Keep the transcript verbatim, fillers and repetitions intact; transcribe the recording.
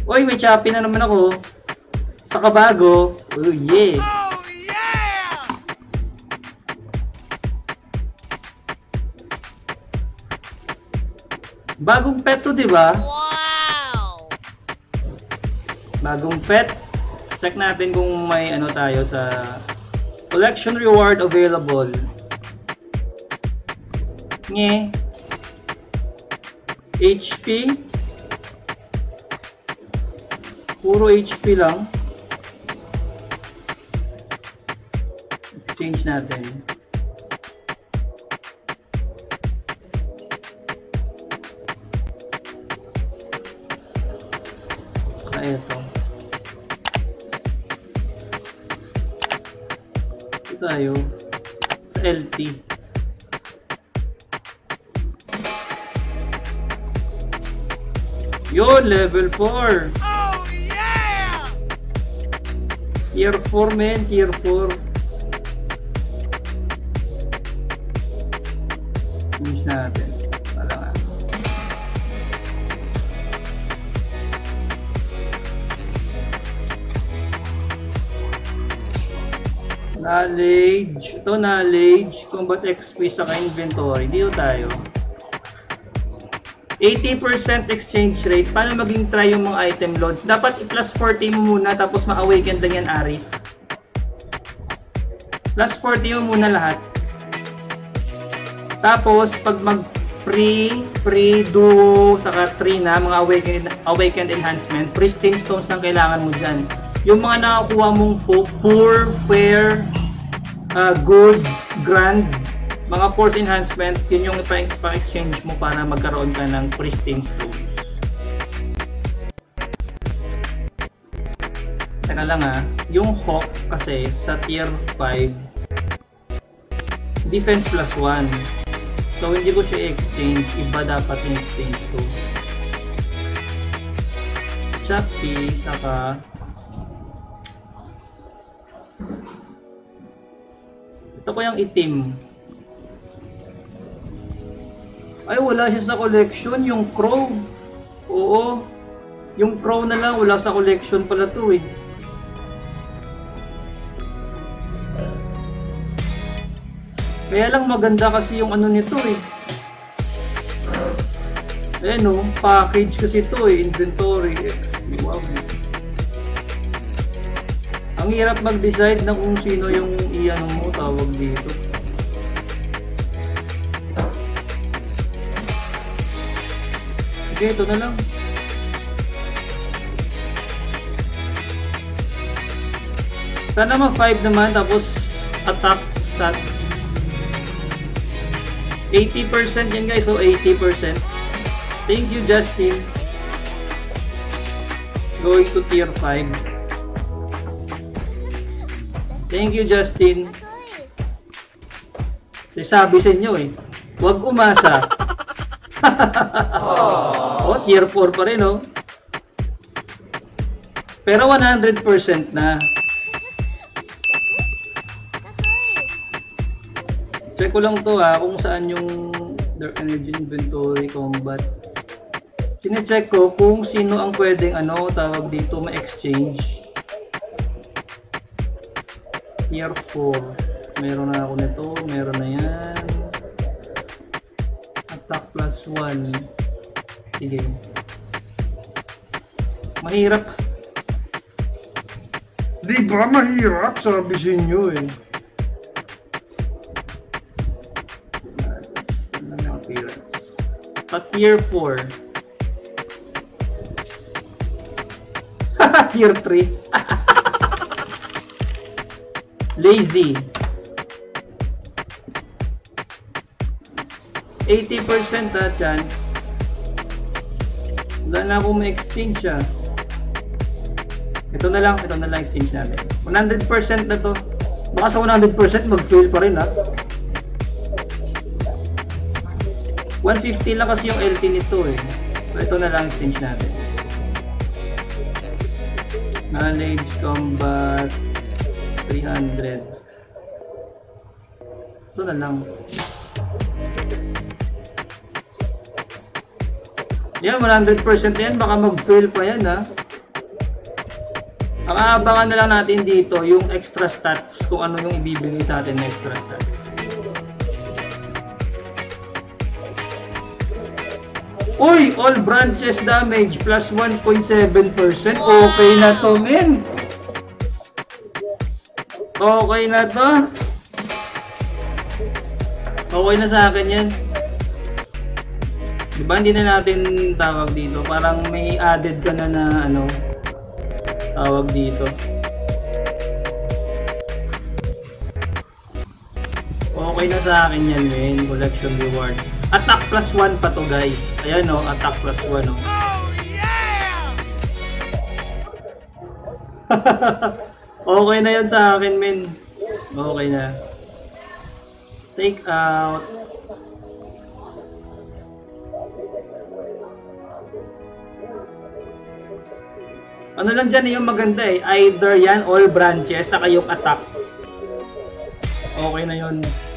Uy, may Shopee na naman ako. Saka bago. Oh yeah. Oh yeah! Bagong pet to, di ba? Wow! Bagong pet. Check natin kung may ano tayo sa collection reward available. Nye. H P. Puro H P lang. Exchange natin. Saka ito. Ito tayo. Sa L T. Yun, level four. Oh yeah! Tier four, men. Tier four. Finish natin. Wala nga. Knowledge. Ito, knowledge. Combat X P sa inventory. Dito tayo. eighty percent exchange rate. Paano maging try yung mga item loads? Dapat i-plus forty mo muna tapos ma-awaken lang yan, Aris. Plus forty mo muna lahat. Tapos, pag mag-free, free, duo, saka three na, mga awakened, awakened enhancement, pristine stones lang kailangan mo dyan. Yung mga nakakuha mong poor, fair, uh, good, grand, mga force enhancement, yun yung ipa-exchange mo para magkaroon ka ng pristine stones. Teka lang ha, yung Hawk kasi sa tier five, defense plus one. So hindi ko siya i-exchange, iba dapat i-exchange ko. Shopee, saka ito ko yung itim. Ay, wala siya sa collection, yung crow. Oo. Yung crow na lang, wala sa collection pala to eh. Kaya lang maganda kasi yung ano nito eh. Ayan o, package kasi ito eh, inventory eh. Wow. Ang hirap mag-decide na kung sino yung i-ano mo, tawag dito. Okay, ito na lang. Sana ma five naman, tapos attack stats. eighty percent yan guys, so eighty percent. Thank you Justin. Going to tier five. Thank you Justin. Sabi sa inyo eh, huwag umasa. Oh, tier four pa rin oh. Pero one hundred percent na. Check ko lang to ha, kung saan yung Dark Energy Inventory Combat. Sine-check ko kung sino ang pwedeng ano, tawag dito, ma-exchange. Tier four. Meron na ako nito, meron na yan. Attack plus one. Sige. Mahirap. Di ba mahirap? Sabi sa inyo eh. At tier four. Tier three. Lazy. eighty percent ha, chance. Wala na akong ma-exchange siya. Ito na lang, ito na lang exchange natin. one hundred percent na to. Baka sa one hundred percent mag-fail pa rin ha. one fifty lang kasi yung L T nito eh. So ito na lang exchange natin. Knowledge Combat three hundred. Ito na lang. Yan, one hundred percent yan. Baka mag-fail pa yan ha. Ang aabangan na lang natin dito yung extra stats, kung ano yung ibibigay sa atin na extra stats. Uy! All branches damage plus one point seven percent. Okay na to, men! Okay na to. Okay na sa akin yan. Diba hindi na natin tawag dito? Parang may added ka na na ano, tawag dito. Okay na sa akin yan, men. Collection reward. Attack plus one pa to, guys. Ayan o, attack plus one o. Oh yeah! Okay na yun sa akin, men. Okay na. Take out. Ano lang dyan yung maganda eh. Either yan, all branches, saka yung attack. Okay na yun.